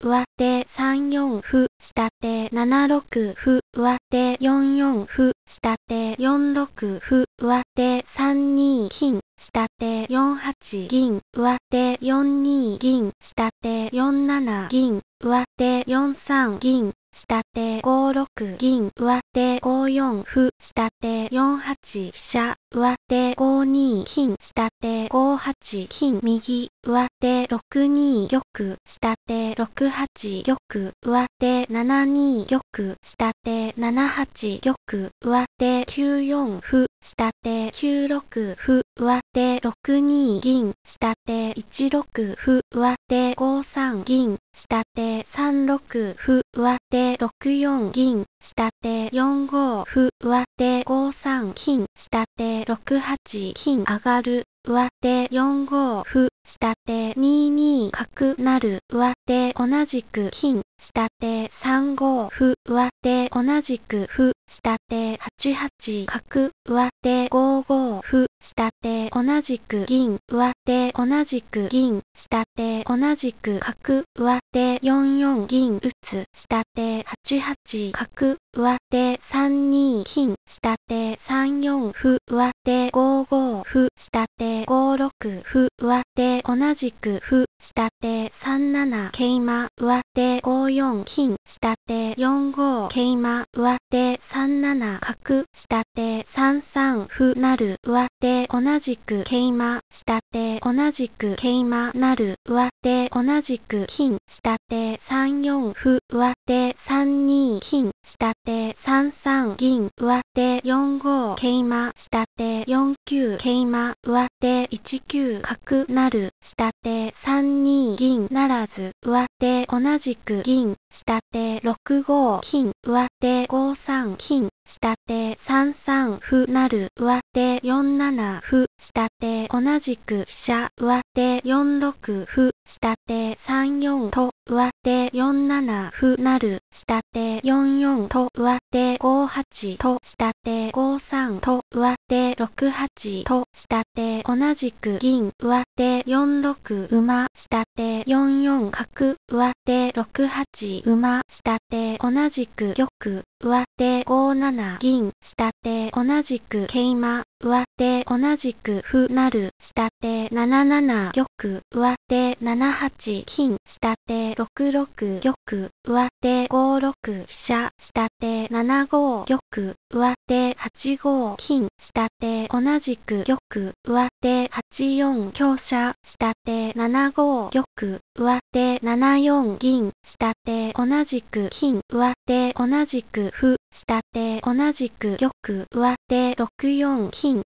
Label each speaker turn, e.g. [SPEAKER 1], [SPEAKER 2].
[SPEAKER 1] 上手3四歩、下手7六歩、上手4四歩、下手4六歩、上手3二金、下手4八銀、上手4二銀、下手4七銀、上手4三銀、下手5六銀、上手5四歩、下手4八飛車、上手5二金、下手5八金右、上手6二玉、下手6八玉、上手7二玉、下手7八玉、上手9四歩、下手9六歩、上手6二銀、下手1六歩、上手5三銀、下手3六歩、上手6四銀、下手4五歩、上手5三金、下手6八金上がる、上手4五歩、下手2二角成、上手同じく金、下手3五歩、上手同じく歩、下手8八角、上手5五歩、下手同じく銀、上手同じく銀、下手同じく角、上手4四銀打つ、下手8八角、上手3二金、下手3四歩、上手5五歩、下手5六歩、上手同じく歩、下手3七桂馬、上手5四金、下手4五桂馬、上手3七角、下手3三歩成、上手同じく桂馬、下手同じく桂馬成、上手同じく金、下手3四歩、上手3二金、下手3三銀、上手4五桂馬、下手4九桂馬、上手1九角成、下手3二銀ならず、上手同じく銀、下手6五金、上手5三金、下手3三歩成、上手4七歩、下手同じく飛車、上手4六歩、下手3四と、上手4七歩成、下手4四と、上手5八と、下手5三と、上手6八と、下手同じく銀、上手4六馬、下手4四角、上手6八馬、下手同じく玉、上手5七銀、下手同じく桂馬、上手同じく歩成、下手7七玉、上手7八金、下手6六玉、上手5六飛車、下手7五玉、上手8五金、下手同じく玉、上手8四香車、下手7五玉、上手7四銀、下手同じく金、上手同じく歩、下手同じく玉、上手6四金、